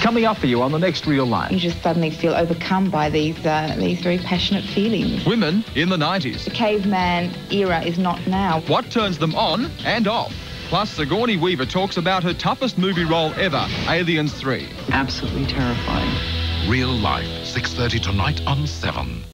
Coming up for you on the next Real Life. You just suddenly feel overcome by these very passionate feelings. Women in the 90s. The caveman era is not now. What turns them on and off? Plus, Sigourney Weaver talks about her toughest movie role ever, Aliens 3. Absolutely terrifying. Real Life, 6:30 tonight on 7.